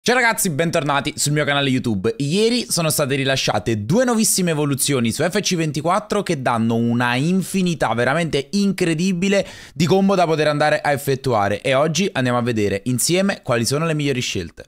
Ciao ragazzi, bentornati sul mio canale YouTube. Ieri sono state rilasciate due nuovissime evoluzioni su FC24 che danno una infinità veramente incredibile di combo da poter andare a effettuare e oggi andiamo a vedere insieme quali sono le migliori scelte.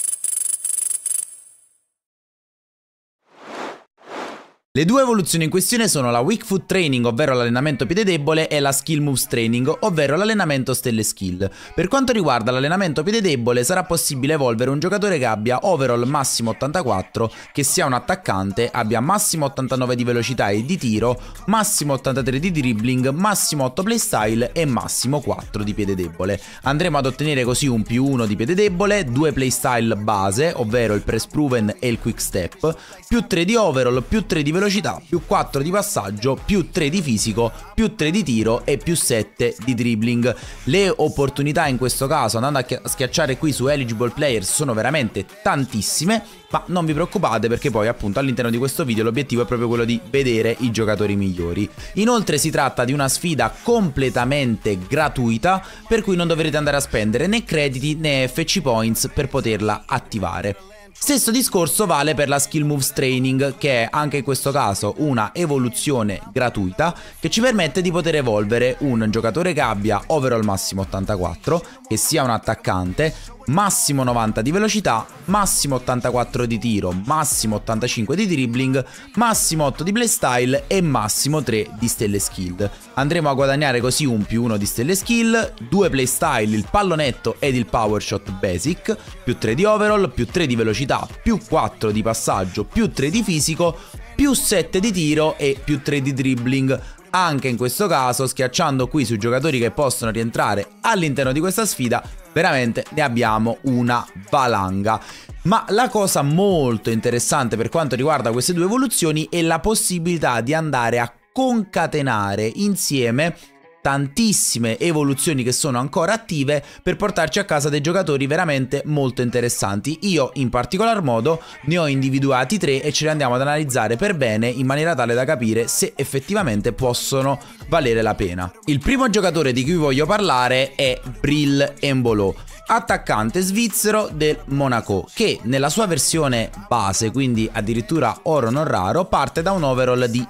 Le due evoluzioni in questione sono la Weak Foot Training, ovvero l'allenamento piede debole, e la Skill Moves Training, ovvero l'allenamento stelle skill. Per quanto riguarda l'allenamento piede debole, sarà possibile evolvere un giocatore che abbia overall massimo 84, che sia un attaccante, abbia massimo 89 di velocità e di tiro, massimo 83 di dribbling, massimo 8 playstyle e massimo 4 di piede debole. Andremo ad ottenere così un +1 di piede debole, 2 playstyle base, ovvero il press proven e il quick step, più 3 di overall, più 3 di velocità, più 4 di passaggio, più 3 di fisico, più 3 di tiro e più 7 di dribbling. Le opportunità in questo caso, andando a schiacciare qui su eligible players, sono veramente tantissime, ma non vi preoccupate perché poi appunto all'interno di questo video l'obiettivo è proprio quello di vedere i giocatori migliori. Inoltre si tratta di una sfida completamente gratuita, per cui non dovrete andare a spendere né crediti né FC points per poterla attivare. Stesso discorso vale per la Skill Moves Training, che è anche in questo caso una evoluzione gratuita che ci permette di poter evolvere un giocatore che abbia overall massimo 84, che sia un attaccante, massimo 90 di velocità, massimo 84 di tiro, massimo 85 di dribbling, massimo 8 di playstyle e massimo 3 di stelle skill. Andremo a guadagnare così un +1 di stelle skill, 2 playstyle, il pallonetto ed il power shot basic, più 3 di overall, più 3 di velocità, più 4 di passaggio, più 3 di fisico, più 7 di tiro e più 3 di dribbling. Anche in questo caso, schiacciando qui sui giocatori che possono rientrare all'interno di questa sfida, veramente ne abbiamo una valanga. Ma la cosa molto interessante per quanto riguarda queste due evoluzioni è la possibilità di andare a concatenare insieme tantissime evoluzioni che sono ancora attive per portarci a casa dei giocatori veramente molto interessanti. Io in particolar modo ne ho individuati 3 e ce li andiamo ad analizzare per bene in maniera tale da capire se effettivamente possono valere la pena. Il primo giocatore di cui voglio parlare è Bril Embolo, attaccante svizzero del Monaco, che nella sua versione base, quindi addirittura oro non raro, parte da un overall di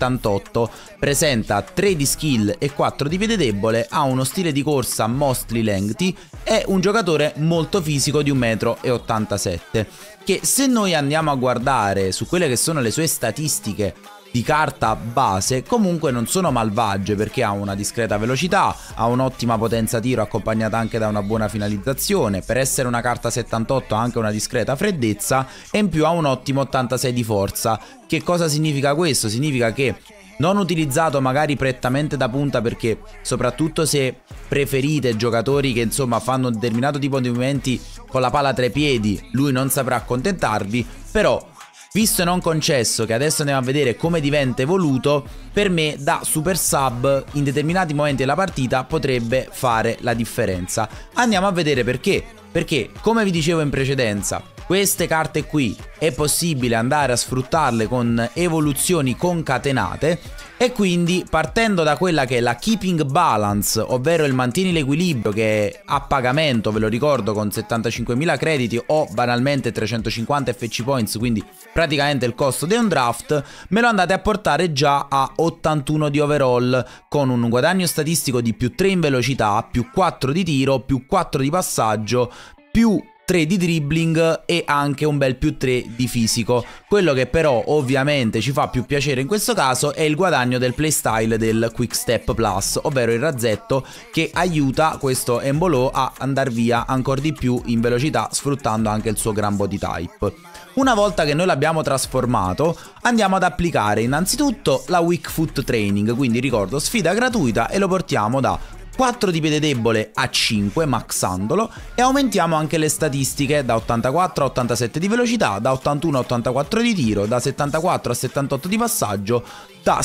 78, presenta 3 di skill e 4 di piede debole, ha uno stile di corsa mostly lengthy, è un giocatore molto fisico di 1,87 m, che se noi andiamo a guardare su quelle che sono le sue statistiche di carta base comunque non sono malvagie, perché ha una discreta velocità, ha un'ottima potenza tiro accompagnata anche da una buona finalizzazione, per essere una carta 78 ha anche una discreta freddezza e in più ha un ottimo 86 di forza. Che cosa significa questo? Significa che non utilizzato magari prettamente da punta, perché soprattutto se preferite giocatori che insomma fanno un determinato tipo di movimenti con la palla tra i piedi, lui non saprà accontentarvi, però visto e non concesso che adesso andiamo a vedere come diventa evoluto, per me da super sub in determinati momenti della partita potrebbe fare la differenza. Andiamo a vedere perché. Perché, come vi dicevo in precedenza, queste carte qui è possibile andare a sfruttarle con evoluzioni concatenate, e quindi partendo da quella che è la Keeping Balance, ovvero il mantieni l'equilibrio, che è a pagamento, ve lo ricordo, con 75.000 crediti o banalmente 350 FC points, quindi praticamente il costo di un draft, me lo andate a portare già a 81 di overall, con un guadagno statistico di più 3 in velocità, più 4 di tiro, più 4 di passaggio, più 3 di dribbling e anche un bel più 3 di fisico. Quello che però ovviamente ci fa più piacere in questo caso è il guadagno del playstyle del Quick Step Plus, ovvero il razzetto che aiuta questo Embolo a andare via ancora di più in velocità, sfruttando anche il suo gran body type. Una volta che noi l'abbiamo trasformato, andiamo ad applicare innanzitutto la Weak Foot Training, quindi ricordo sfida gratuita, e lo portiamo da 4 di piede debole a 5 maxandolo, e aumentiamo anche le statistiche da 84 a 87 di velocità, da 81 a 84 di tiro, da 74 a 78 di passaggio, da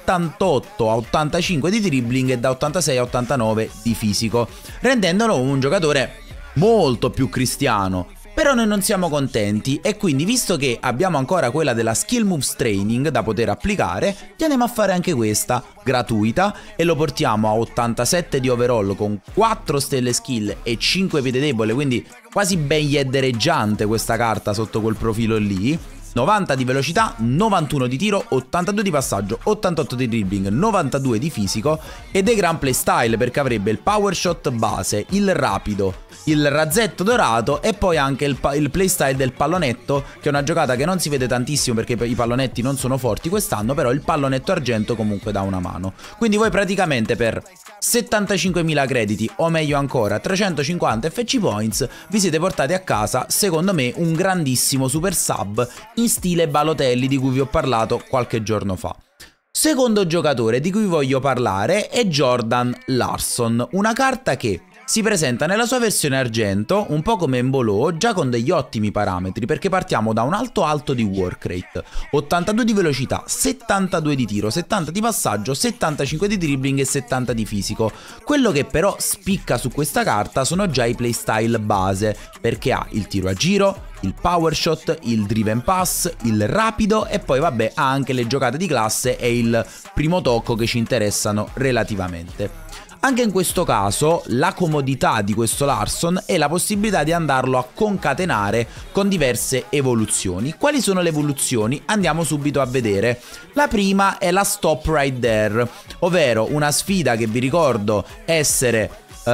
78 a 85 di dribbling e da 86 a 89 di fisico, rendendolo un giocatore molto più cristiano. Però noi non siamo contenti e quindi, visto che abbiamo ancora quella della Skill Moves Training da poter applicare, gli andiamo a fare anche questa gratuita e lo portiamo a 87 di overall con 4 stelle skill e 5 piede debole, quindi quasi ben yeddereggiante questa carta sotto quel profilo lì. 90 di velocità, 91 di tiro, 82 di passaggio, 88 di dribbling, 92 di fisico ed è gran playstyle perché avrebbe il power shot base, il rapido, il razzetto dorato e poi anche il playstyle del pallonetto, che è una giocata che non si vede tantissimo perché i pallonetti non sono forti quest'anno, però il pallonetto argento comunque dà una mano. Quindi voi praticamente per 75.000 crediti o meglio ancora 350 FC points vi siete portati a casa secondo me un grandissimo super sub in stile Balotelli di cui vi ho parlato qualche giorno fa. Secondo giocatore di cui voglio parlare è Jordan Larson, una carta che si presenta nella sua versione argento, un po' come Embolo, già con degli ottimi parametri, perché partiamo da un alto di work rate, 82 di velocità, 72 di tiro, 70 di passaggio, 75 di dribbling e 70 di fisico. Quello che però spicca su questa carta sono già i playstyle base, perché ha il tiro a giro, il power shot, il driven pass, il rapido e poi vabbè ha anche le giocate di classe e il primo tocco che ci interessano relativamente. Anche in questo caso la comodità di questo Larson è la possibilità di andarlo a concatenare con diverse evoluzioni. Quali sono le evoluzioni? Andiamo subito a vedere. La prima è la Stop Right There, ovvero una sfida che vi ricordo essere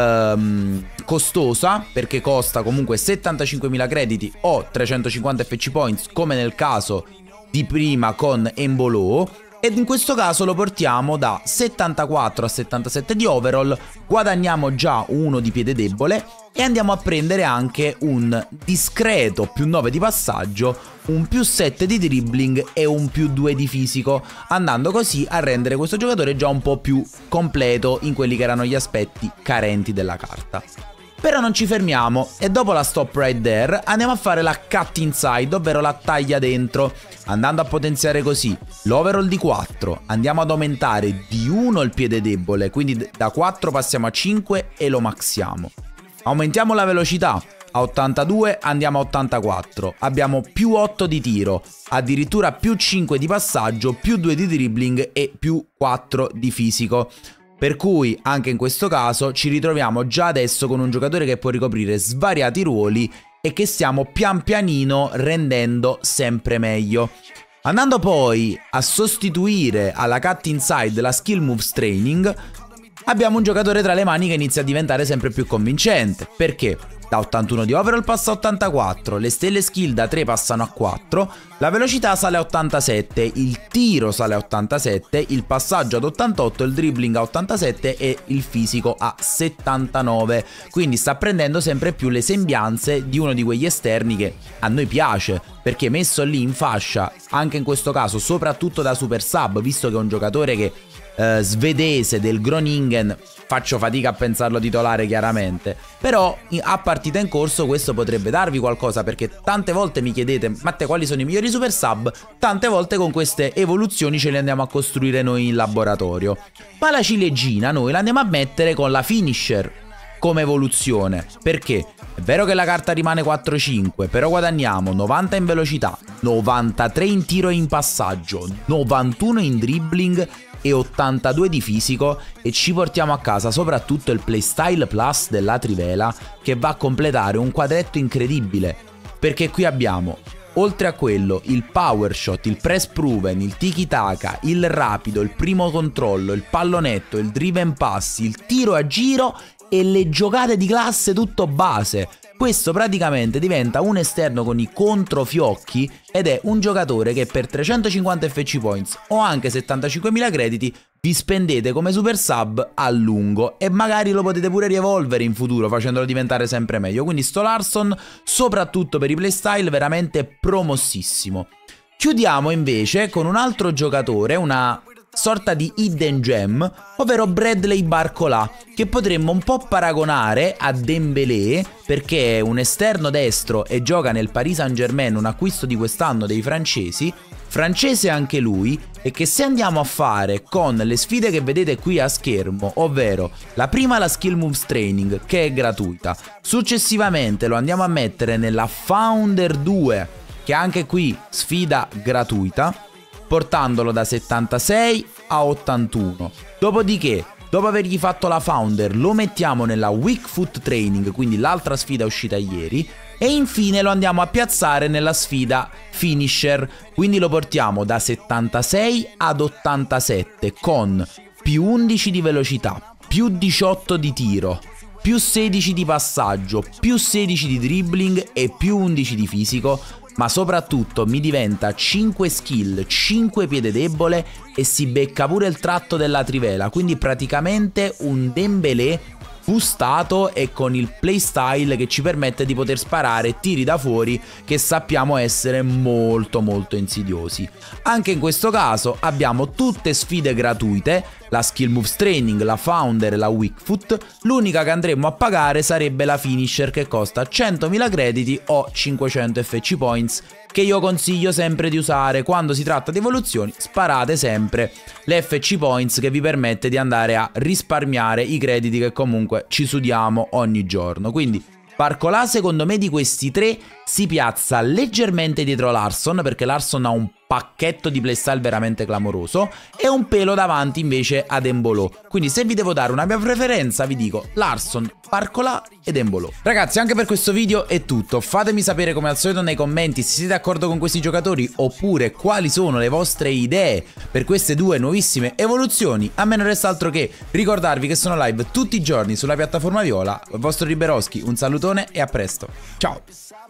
costosa perché costa comunque 75.000 crediti o 350 FC points come nel caso di prima con Embolo. Ed in questo caso lo portiamo da 74 a 77 di overall, guadagniamo già uno di piede debole e andiamo a prendere anche un discreto più 9 di passaggio, un più 7 di dribbling e un più 2 di fisico, andando così a rendere questo giocatore già un po' più completo in quelli che erano gli aspetti carenti della carta. Però non ci fermiamo e dopo la Stop Right There andiamo a fare la Cut Inside, ovvero la taglia dentro, andando a potenziare così l'overall di 4, andiamo ad aumentare di 1 il piede debole, quindi da 4 passiamo a 5 e lo maxiamo. Aumentiamo la velocità, a 82 andiamo a 84, abbiamo più 8 di tiro, addirittura più 5 di passaggio, più 2 di dribbling e più 4 di fisico. Per cui anche in questo caso ci ritroviamo già adesso con un giocatore che può ricoprire svariati ruoli e che stiamo pian pianino rendendo sempre meglio. Andando poi a sostituire alla Cut Inside la Skill Moves Training, abbiamo un giocatore tra le mani che inizia a diventare sempre più convincente. Perché? Da 81 di overall passa a 84, le stelle skill da 3 passano a 4, la velocità sale a 87, il tiro sale a 87, il passaggio ad 88, il dribbling a 87 e il fisico a 79. Quindi sta prendendo sempre più le sembianze di uno di quegli esterni che a noi piace, perché messo lì in fascia, anche in questo caso soprattutto da super sub, visto che è un giocatore che svedese del Groningen, faccio fatica a pensarlo titolare chiaramente, però a partita in corso questo potrebbe darvi qualcosa, perché tante volte mi chiedete Matte quali sono i migliori super sub, tante volte con queste evoluzioni ce le andiamo a costruire noi in laboratorio, ma la ciliegina noi la andiamo a mettere con la finisher come evoluzione, perché è vero che la carta rimane 4-5, però guadagniamo 90 in velocità, 93 in tiro e in passaggio, 91 in dribbling e 82 di fisico e ci portiamo a casa soprattutto il playstyle plus della trivela, che va a completare un quadretto incredibile, perché qui abbiamo oltre a quello il power shot, il press proven, il tiki taka, il rapido, il primo controllo, il pallonetto, il driven pass, il tiro a giro e le giocate di classe tutto base. Questo praticamente diventa un esterno con i controfiocchi ed è un giocatore che per 350 FC points o anche 75.000 crediti vi spendete come super sub a lungo e magari lo potete pure rievolvere in futuro facendolo diventare sempre meglio. Quindi sto Larson, soprattutto per i playstyle, veramente promossissimo. Chiudiamo invece con un altro giocatore, una sorta di hidden gem, ovvero Bradley Barcola, che potremmo un po' paragonare a Dembélé perché è un esterno destro e gioca nel Paris Saint-Germain, un acquisto di quest'anno dei francesi, francese anche lui, e che se andiamo a fare con le sfide che vedete qui a schermo, ovvero la prima la Skill Moves Training che è gratuita, successivamente lo andiamo a mettere nella Founder 2 che anche qui sfida gratuita, portandolo da 76 a 81. Dopodiché Dopo avergli fatto la Founder lo mettiamo nella Weak Foot Training, quindi l'altra sfida uscita ieri, e infine lo andiamo a piazzare nella sfida Finisher, quindi lo portiamo da 76 ad 87 con più 11 di velocità, più 18 di tiro, più 16 di passaggio, più 16 di dribbling e più 11 di fisico, ma soprattutto mi diventa 5 skill, 5 piede debole e si becca pure il tratto della trivela, quindi praticamente un Dembélé boostato e con il playstyle che ci permette di poter sparare tiri da fuori che sappiamo essere molto insidiosi. Anche in questo caso abbiamo tutte sfide gratuite, la Skill Moves Training, la Founder e la Weak Foot. L'unica che andremo a pagare sarebbe la Finisher, che costa 100.000 crediti o 500 FC Points, che io consiglio sempre di usare quando si tratta di evoluzioni. Sparate sempre le FC Points, che vi permette di andare a risparmiare i crediti che comunque ci sudiamo ogni giorno. Quindi Barcola secondo me di questi tre si piazza leggermente dietro Larsson, perché Larsson ha un pacchetto di playstyle veramente clamoroso, e un pelo davanti invece ad Embolo. Quindi se vi devo dare una mia preferenza vi dico Larsson, Barcola ed Embolo. Ragazzi, anche per questo video è tutto. Fatemi sapere come al solito nei commenti se siete d'accordo con questi giocatori oppure quali sono le vostre idee per queste due nuovissime evoluzioni. A me non resta altro che ricordarvi che sono live tutti i giorni sulla piattaforma Viola. Il vostro Riberoschi, un salutone e a presto. Ciao!